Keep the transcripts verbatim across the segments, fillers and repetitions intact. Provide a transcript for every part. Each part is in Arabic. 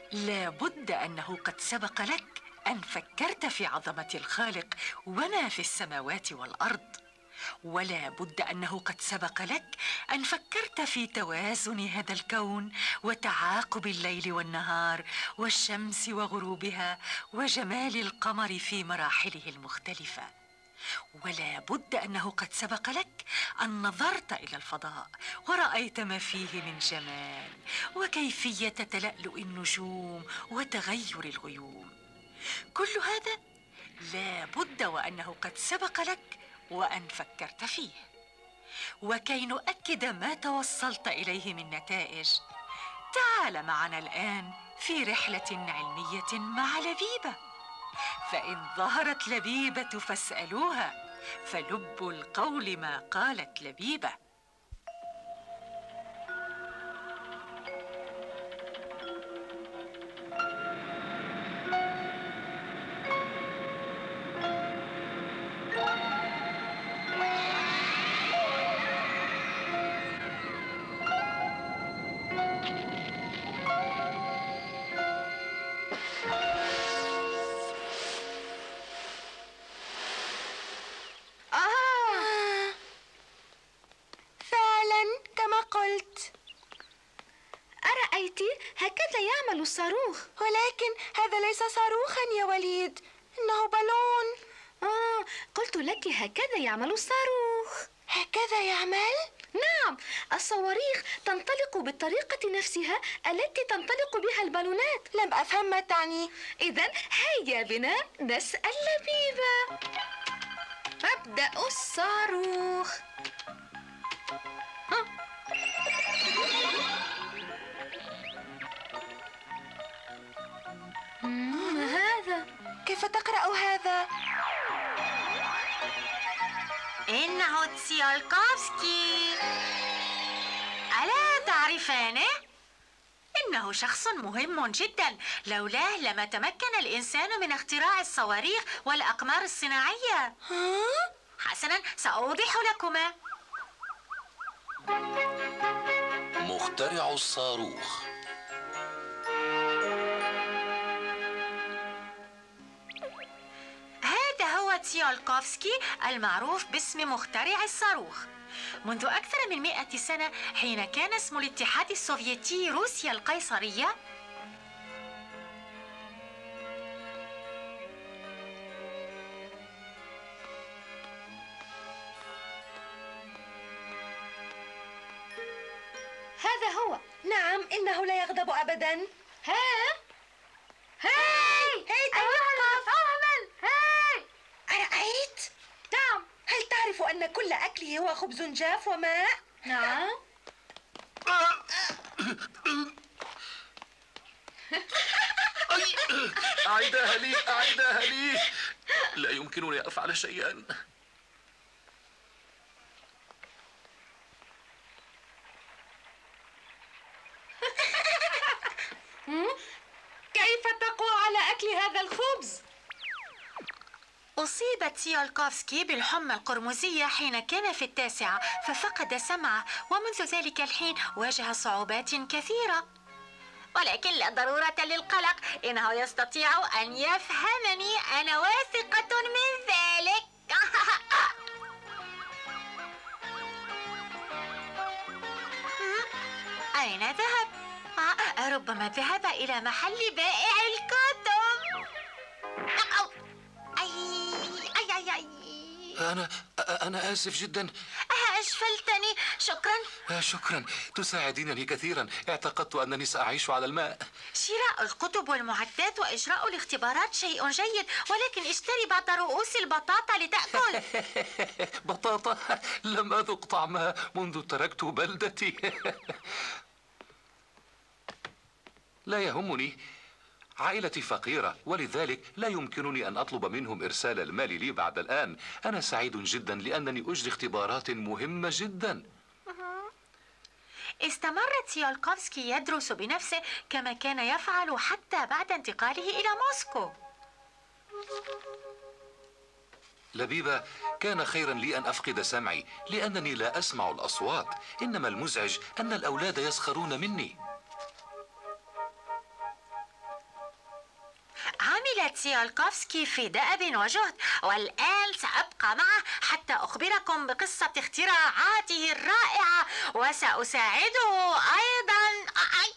لابد أنه قد سبق لك أن فكرت في عظمة الخالق وما في السماوات والأرض، ولا بد أنه قد سبق لك أن فكرت في توازن هذا الكون وتعاقب الليل والنهار والشمس وغروبها وجمال القمر في مراحله المختلفة. ولا بد أنه قد سبق لك أن نظرت إلى الفضاء ورأيت ما فيه من جمال وكيفية تلألؤ النجوم وتغير الغيوم. كل هذا لا بد وأنه قد سبق لك وأن فكرت فيه. وكي نؤكد ما توصلت إليه من نتائج، تعال معنا الآن في رحلة علمية مع لبيبة. فإن ظهرت لبيبة فاسألوها، فلب القول ما قالت لبيبة. هكذا يعمل الصاروخ. ولكن هذا ليس صاروخا يا وليد، إنه بالون. آه قلت لك هكذا يعمل الصاروخ. هكذا يعمل؟ نعم، الصواريخ تنطلق بالطريقة نفسها التي تنطلق بها البالونات. لم أفهم ما تعني. إذن هيا بنا نسأل لبيبة. مبدأ الصاروخ. ها. ما هذا؟ كيف تقرأ هذا؟ إنه تسيولكوفسكي. ألا تعرفانه؟ إنه شخص مهم جدا، لولاه لما تمكن الإنسان من اختراع الصواريخ والأقمار الصناعية. ها؟ حسنا، سأوضح لكما. مخترع الصاروخ. هذا هو تسيولكوفسكي المعروف باسم مخترع الصاروخ. منذ أكثر من مئة سنة، حين كان اسم الاتحاد السوفيتي روسيا القيصرية، هذا هو. نعم، إنه لا يغضب أبدا. ها؟ هاي هاي توقف. هاي أرأيت؟ نعم. هل تعرف أن كل أكله هو خبز جاف وماء؟ نعم. أعيدها لي، أعيدها لي. لا يمكنني أفعل شيئا. كيف تقوى على أكل هذا الخبز؟ أصيب تسيولكوفسكي بالحمى القرمزية حين كان في التاسعة، ففقد سمعه، ومنذ ذلك الحين واجه صعوبات كثيرة. ولكن لا ضرورة للقلق، إنه يستطيع أن يفهمني، أنا واثقة من ذلك. أين ذهب؟ آه، ربما ذهب إلى محل بائع الكتب. أي أي أي أي أنا أنا آسف جدا. أشفلتني. شكرا. شكرا، تساعدينني كثيرا. اعتقدت أنني سأعيش على الماء. شراء الكتب والمعدات وإجراء الاختبارات شيء جيد، ولكن اشتري بعض رؤوس البطاطا لتأكل. بطاطا؟ لم أذق طعمها منذ تركت بلدتي. لا يهمني، عائلتي فقيرة، ولذلك لا يمكنني أن أطلب منهم إرسال المال لي بعد الآن. أنا سعيد جدا لأنني أجري اختبارات مهمة جدا. استمر تسيولكوفسكي يدرس بنفسه كما كان يفعل حتى بعد انتقاله إلى موسكو. لبيبة، كان خيرا لي أن أفقد سمعي لأنني لا أسمع الأصوات، إنما المزعج أن الأولاد يسخرون مني. تسيولكوفسكي في دأب وجهد، والآن سأبقى معه حتى أخبركم بقصة اختراعاته الرائعة، وسأساعده أيضا.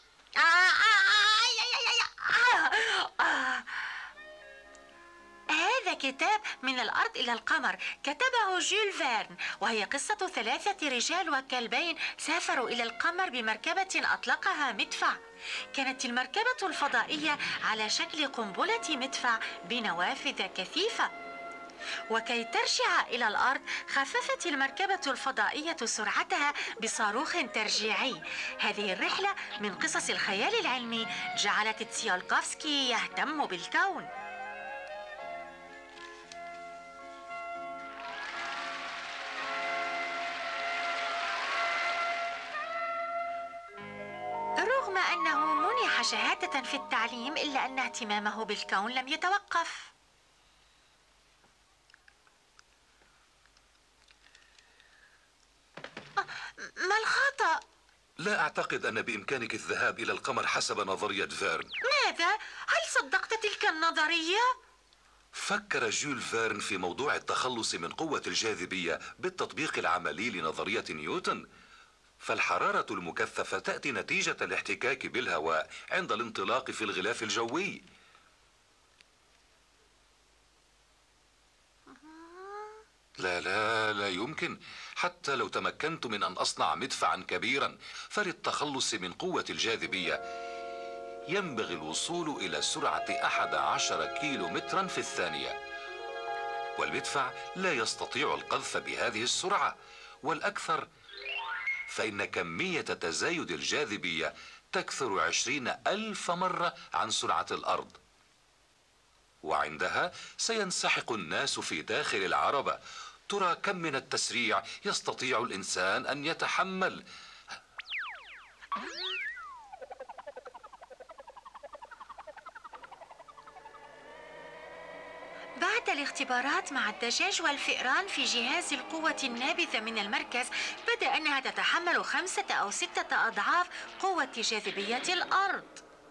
هذا كتاب من الأرض إلى القمر، كتبه جول فيرن، وهي قصة ثلاثة رجال وكلبين سافروا إلى القمر بمركبة أطلقها مدفع. كانت المركبة الفضائية على شكل قنبلة مدفع بنوافذ كثيفة، وكي ترجع إلى الأرض خففت المركبة الفضائية سرعتها بصاروخ ترجيعي. هذه الرحلة من قصص الخيال العلمي جعلت تسيولكوفسكي يهتم بالكون. رغم أنه منح شهادة في التعليم، إلا أن اهتمامه بالكون لم يتوقف. ما الخطأ؟ لا أعتقد أن بإمكانك الذهاب إلى القمر حسب نظرية فيرن. ماذا؟ هل صدقت تلك النظرية؟ فكر جول فيرن في موضوع التخلص من قوة الجاذبية بالتطبيق العملي لنظرية نيوتن. فالحرارة المكثفة تأتي نتيجة الاحتكاك بالهواء عند الانطلاق في الغلاف الجوي. لا لا لا يمكن. حتى لو تمكنت من أن أصنع مدفعا كبيرا، فللتخلص من قوة الجاذبية ينبغي الوصول إلى سرعة أحد عشر كيلو مترا في الثانية، والمدفع لا يستطيع القذف بهذه السرعة. والأكثر فإن كمية تزايد الجاذبية تكثر عشرين ألف مرة عن سرعة الأرض، وعندها سينسحق الناس في داخل العربة. ترى كم من التسريع يستطيع الإنسان أن يتحمل؟ بعد الاختبارات مع الدجاج والفئران في جهاز القوة النابذة من المركز، بدأ أنها تتحمل خمسة أو ستة أضعاف قوة جاذبية الأرض.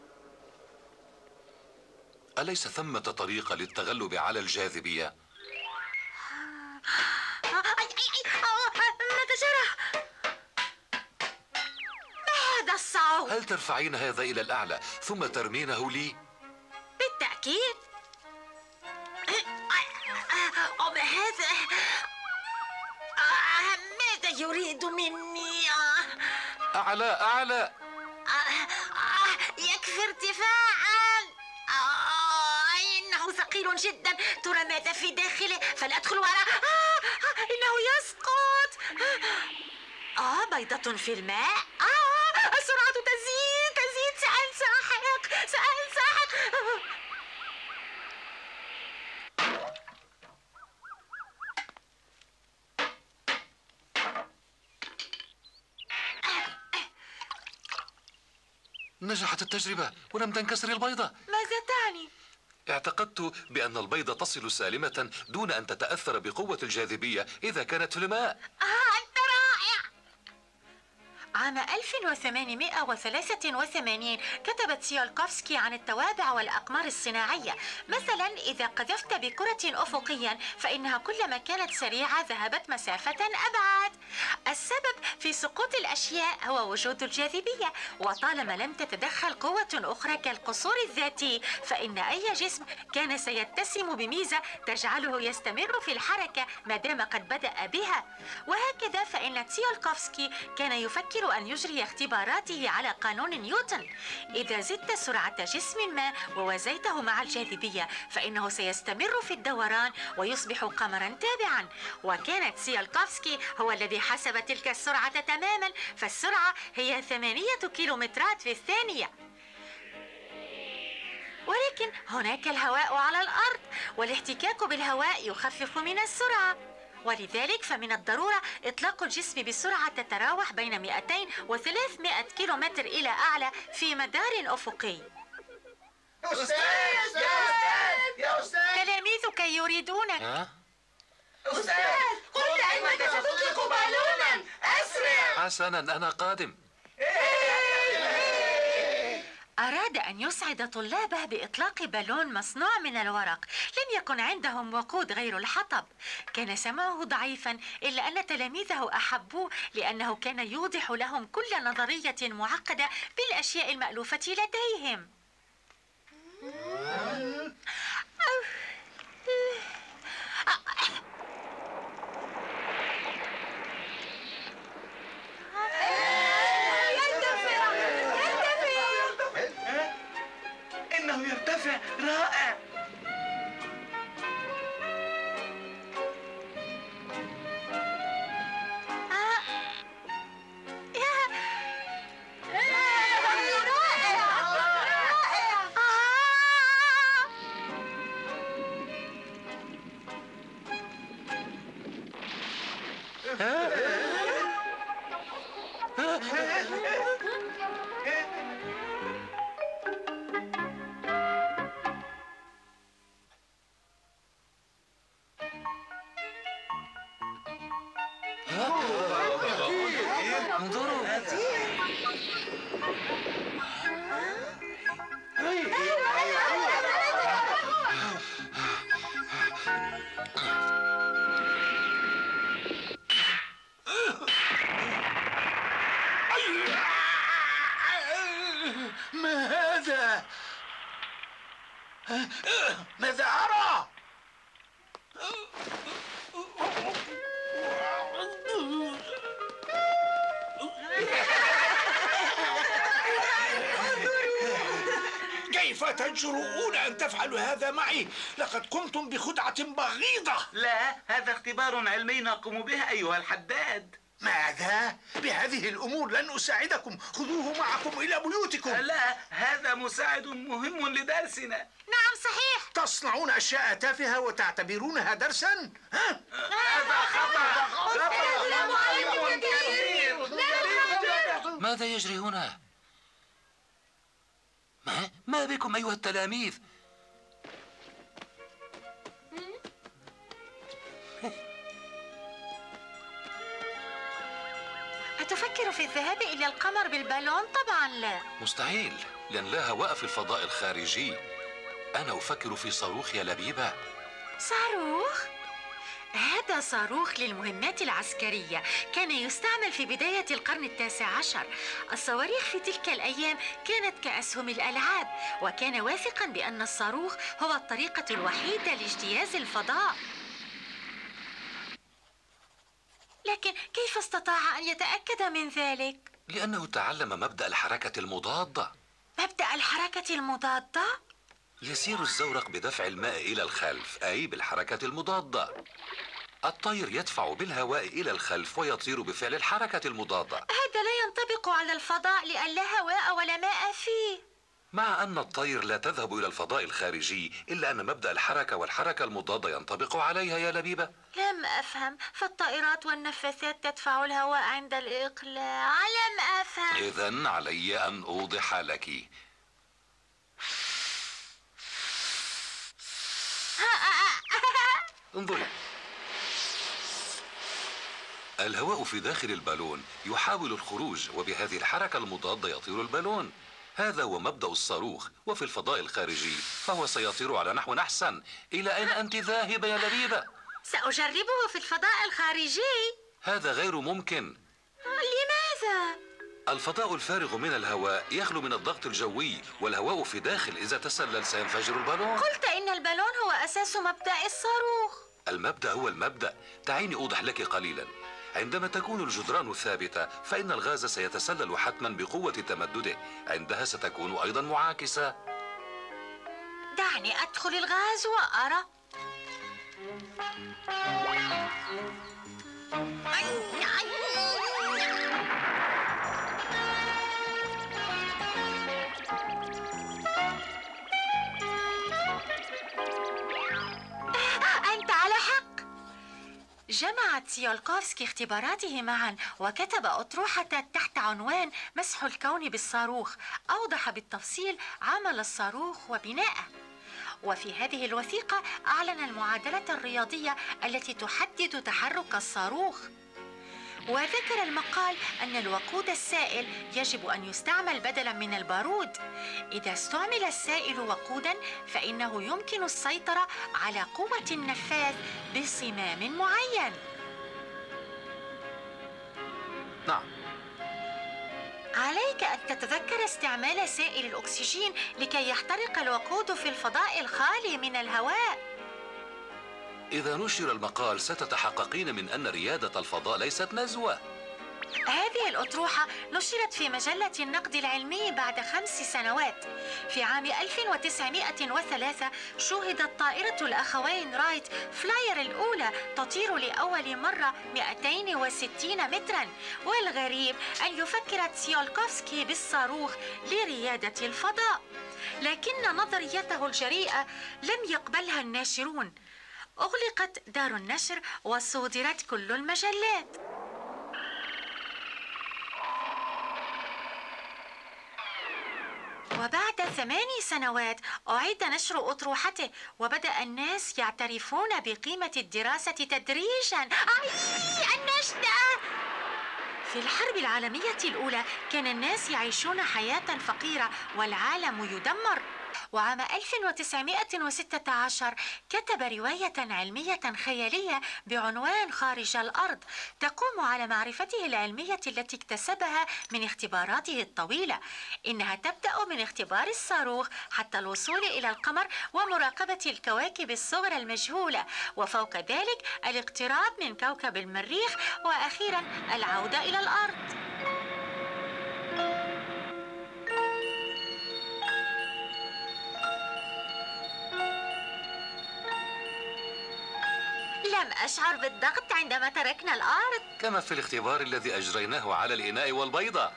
أليس ثمة طريقة للتغلب على الجاذبية؟ ماذا جرى؟ ما هذا الصوت؟ هل ترفعين هذا إلى الأعلى ثم ترمينه لي؟ بالتأكيد. ما هذا؟ ماذا يريد مني؟ أعلى أعلى. يكفي ارتفاعا. إنه ثقيل جدا. ترى ماذا في داخله؟ فلأدخل وراء. إنه يسقط. آه بيضة في الماء. آه السرعة تزيد تزيد. سأنسحق سأنسحق. نجحت التجربة ولم تنكسر البيضة. ماذا تعني؟ اعتقدت بأن البيضة تصل سالمة دون أن تتأثر بقوة الجاذبية إذا كانت في الماء. آه أنت رائع. عام ألف وثمانمائة وثلاثة وثمانين كتب تسيولكوفسكي عن التوابع والأقمار الصناعية. مثلا إذا قذفت بكرة أفقيا فإنها كلما كانت سريعة ذهبت مسافة أبعد. السبب في سقوط الأشياء هو وجود الجاذبية، وطالما لم تتدخل قوة أخرى كالقصور الذاتي فإن أي جسم كان سيتسم بميزة تجعله يستمر في الحركة ما دام قد بدأ بها. وهكذا فإن تسيولكوفسكي كان يفكر أن يجري اختباراته على قانون نيوتن. إذا زدت سرعة جسم ما ووزيته مع الجاذبية فإنه سيستمر في الدوران ويصبح قمرا تابعا. وكان تسيولكوفسكي هو الذي حسب تلك السرعة تماما، فالسرعة هي ثمانية كيلومترات في الثانية. ولكن هناك الهواء على الأرض، والاحتكاك بالهواء يخفف من السرعة، ولذلك فمن الضرورة إطلاق الجسم بسرعة تتراوح بين مئتين وثلاثمائة كيلومتر إلى أعلى في مدار أفقي. أستاذ أستاذ يا أستاذ، تلاميذك يريدونك. ها؟ أستاذ قلت أنك ستطلق بالونا، أسرع. حسنا أنا قادم. أراد أن يسعد طلابه بإطلاق بالون مصنوع من الورق. لم يكن عندهم وقود غير الحطب. كان سمعه ضعيفا، إلا أن تلاميذه أحبوه لأنه كان يوضح لهم كل نظرية معقدة بالأشياء المألوفة لديهم. إنه يرتفع، رائع. انظروا. ما هذا؟ ماذا أرى؟ كيف تجرؤون أن تفعلوا هذا معي؟ لقد قمتم بخدعة بغيضة. لا، هذا اختبار علمي نقوم به أيها الحداد. ماذا؟ بهذه الأمور لن أساعدكم، خذوه معكم إلى بيوتكم. لا، هذا مساعد مهم لدرسنا. نعم صحيح. تصنعون أشياء تافهة وتعتبرونها درسا؟ ها؟ هذا خطأ. لا معلم كبير. ماذا يجري هنا؟ ما ما بكم أيها التلاميذ؟ أتفكر في الذهاب إلى القمر بالبالون؟ طبعا لا. مستحيل، لأن لا هواء في الفضاء الخارجي. أنا أفكر في صاروخ يا لبيبة. صاروخ؟ هذا صاروخ للمهمات العسكرية، كان يستعمل في بداية القرن التاسع عشر. الصواريخ في تلك الأيام كانت كأسهم الألعاب، وكان واثقا بأن الصاروخ هو الطريقة الوحيدة لاجتياز الفضاء. لكن كيف استطاع أن يتأكد من ذلك؟ لأنه تعلم مبدأ الحركة المضادة. مبدأ الحركة المضادة؟ يسير الزورق بدفع الماء إلى الخلف، أي بالحركة المضادة. الطير يدفع بالهواء إلى الخلف ويطير بفعل الحركة المضادة. هذا لا ينطبق على الفضاء لأن لا هواء ولا ماء فيه. مع أن الطير لا تذهب إلى الفضاء الخارجي، إلا أن مبدأ الحركة والحركة المضادة ينطبق عليها يا لبيبة. لم أفهم، فالطائرات والنفاثات تدفع الهواء عند الإقلاع. لم أفهم. إذن علي أن أوضح لك. انظري، الهواء في داخل البالون يحاول الخروج، وبهذه الحركة المضادة يطير البالون. هذا هو مبدأ الصاروخ، وفي الفضاء الخارجي فهو سيطير على نحو أحسن. إلى أين أنت ذاهبة يا لبيبة؟ سأجربه في الفضاء الخارجي. هذا غير ممكن. لماذا؟ الفضاء الفارغ من الهواء يخلو من الضغط الجوي، والهواء في داخل إذا تسلل سينفجر البالون. قلت إن البالون هو أساس مبدأ الصاروخ. المبدأ هو المبدأ. دعيني أوضح لك قليلا. عندما تكون الجدران ثابتة فإن الغاز سيتسلل حتما بقوة تمدده، عندها ستكون أيضا معاكسة. دعني أدخل الغاز وأرى. أنت على حق. جمع تسيولكوفسكي اختباراته معا وكتب أطروحة تحت عنوان مسح الكون بالصاروخ. أوضح بالتفصيل عمل الصاروخ وبناءه، وفي هذه الوثيقة أعلن المعادلة الرياضية التي تحدد تحرك الصاروخ. وذكر المقال أن الوقود السائل يجب أن يستعمل بدلاً من البارود. إذا استعمل السائل وقوداً فإنه يمكن السيطرة على قوة النفاذ بصمام معين. نعم. عليك أن تتذكر استعمال سائل الأكسجين لكي يحترق الوقود في الفضاء الخالي من الهواء. إذا نشر المقال ستتحققين من أن ريادة الفضاء ليست نزوة. هذه الأطروحة نشرت في مجلة النقد العلمي بعد خمس سنوات. في عام ألف وتسعمائة وثلاثة شوهدت طائرة الأخوين رايت فلاير الأولى تطير لأول مرة مئتين وستين متراً. والغريب أن يفكر تسيولكوفسكي بالصاروخ لريادة الفضاء، لكن نظريته الجريئة لم يقبلها الناشرون. أغلقت دار النشر وصودرت كل المجلات. وبعد ثماني سنوات أعيد نشر أطروحته، وبدأ الناس يعترفون بقيمة الدراسة تدريجاً. أي النجدة! في الحرب العالمية الأولى كان الناس يعيشون حياة فقيرة والعالم يدمر. وعام ألف وتسعمائة وستة عشر كتب رواية علمية خيالية بعنوان خارج الأرض، تقوم على معرفته العلمية التي اكتسبها من اختباراته الطويلة. إنها تبدأ من اختبار الصاروخ حتى الوصول إلى القمر ومراقبة الكواكب الصغرى المجهولة، وفوق ذلك الاقتراب من كوكب المريخ، وأخيرا العودة إلى الأرض. لم أشعر بالضغط عندما تركنا الأرض، كما في الاختبار الذي أجريناه على الإناء والبيضة.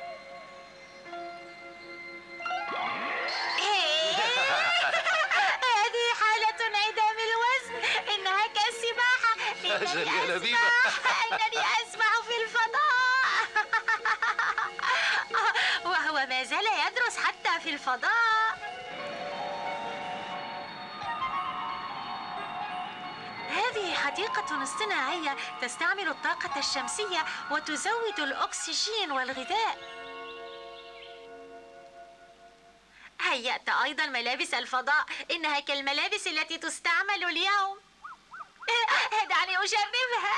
هذه حالة انعدام الوزن، إنها كالسباحة. أجل يا لبيبة. إنني أسبح في الفضاء. وهو ما زال يدرس حتى في الفضاء. هذه حديقة اصطناعية تستعمل الطاقة الشمسية وتزود الأكسجين والغذاء. هيأت أيضا ملابس الفضاء، إنها كالملابس التي تستعمل اليوم. دعني أجربها.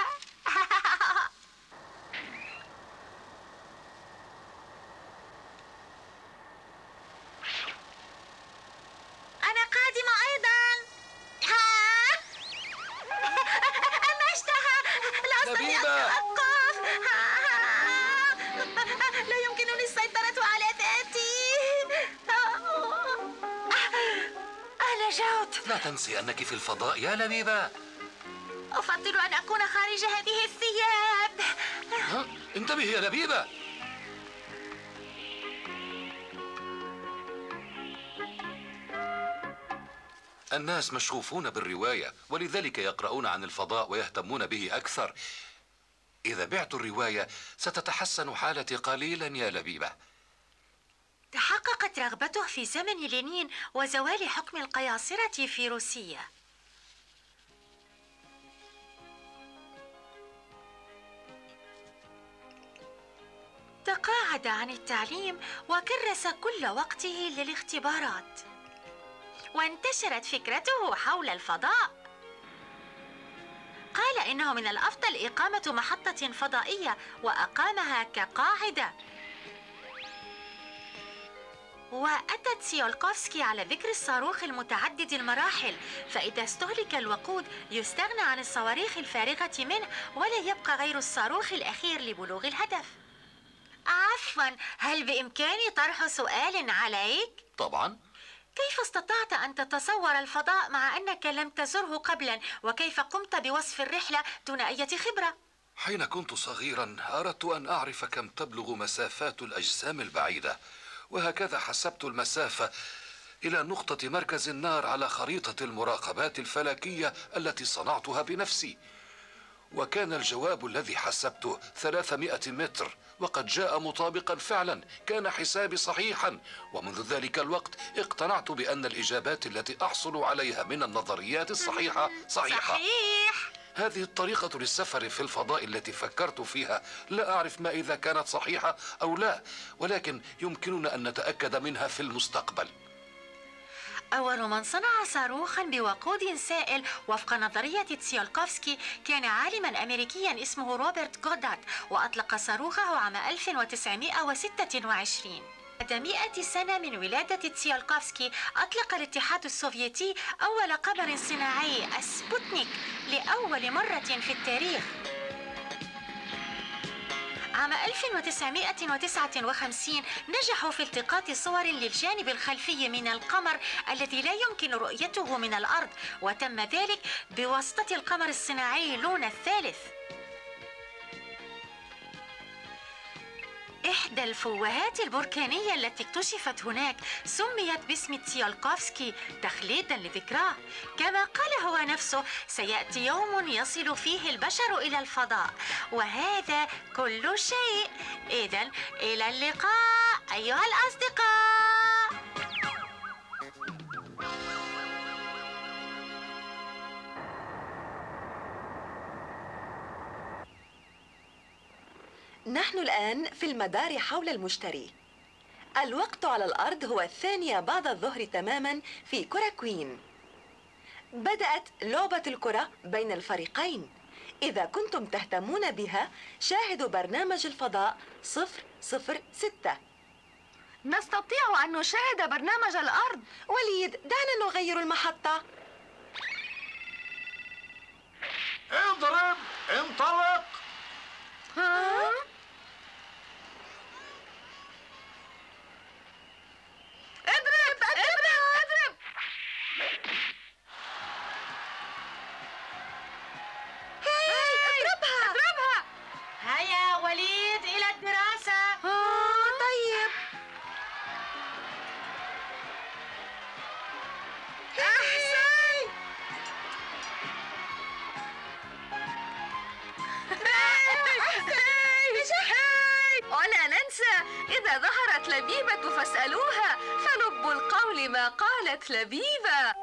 أنا قادمة أيضا. لبيبة! لا يمكنني السيطرة على ذاتي. أنا جوت. لا تنسي أنك في الفضاء يا لبيبة. أفضل أن أكون خارج هذه الثياب. ها؟ انتبهي يا لبيبة. الناس مشغوفون بالرواية، ولذلك يقرؤون عن الفضاء ويهتمون به أكثر. إذا بعت الرواية ستتحسن حالتي قليلا يا لبيبة. تحققت رغبته في زمن لينين وزوال حكم القياصرة في روسيا. تقاعد عن التعليم وكرس كل وقته للاختبارات، وانتشرت فكرته حول الفضاء. قال إنه من الأفضل إقامة محطة فضائية، وأقامها كقاعدة. وأتى تسيولكوفسكي على ذكر الصاروخ المتعدد المراحل، فإذا استهلك الوقود يستغنى عن الصواريخ الفارغة منه، ولا يبقى غير الصاروخ الأخير لبلوغ الهدف. عفواً، هل بإمكاني طرح سؤال عليك؟ طبعاً. كيف استطعت أن تتصور الفضاء مع أنك لم تزره قبلاً؟ وكيف قمت بوصف الرحلة دون أي خبرة؟ حين كنت صغيراً أردت أن أعرف كم تبلغ مسافات الأجسام البعيدة، وهكذا حسبت المسافة إلى نقطة مركز النار على خريطة المراقبات الفلكية التي صنعتها بنفسي. وكان الجواب الذي حسبته ثلاثمائة متر، وقد جاء مطابقا فعلا. كان حسابي صحيحا، ومنذ ذلك الوقت اقتنعت بأن الإجابات التي أحصل عليها من النظريات الصحيحة صحيحة. صحيح. هذه الطريقة للسفر في الفضاء التي فكرت فيها لا أعرف ما إذا كانت صحيحة أو لا، ولكن يمكننا أن نتأكد منها في المستقبل. أول من صنع صاروخا بوقود سائل وفق نظرية تسيولكوفسكي كان عالما أمريكيا اسمه روبرت جودارد، وأطلق صاروخه عام ألف وتسعمائة وستة وعشرين. بعد مئة سنة من ولادة تسيولكوفسكي أطلق الاتحاد السوفيتي أول قمر صناعي السبوتنيك لأول مرة في التاريخ. عام ألف وتسعمائة وتسعة وخمسين نجحوا في التقاط صور للجانب الخلفي من القمر الذي لا يمكن رؤيته من الأرض، وتم ذلك بواسطة القمر الصناعي لونا الثالث. إحدى الفوهات البركانية التي اكتشفت هناك سميت باسم تسيولكوفسكي تخليدا لذكراه. كما قال هو نفسه: سيأتي يوم يصل فيه البشر إلى الفضاء، وهذا كل شيء. إذن إلى اللقاء أيها الأصدقاء. نحن الآن في المدار حول المشتري. الوقت على الأرض هو الثانية بعد الظهر تماما في كرة كوين. بدأت لعبة الكرة بين الفريقين. إذا كنتم تهتمون بها شاهدوا برنامج الفضاء صفر صفر ستة. نستطيع أن نشاهد برنامج الأرض. وليد، دعنا نغير المحطة. اضرب، انطلق. ها؟ اضرب اضرب اضرب. هاي اضربها اضربها. هيا وليد إلى الدراسة. آه طيب. أحسن. ولا ننسى إذا ظهرت لبيبة فاسألوها، فلب القول ما قالت لبيبة.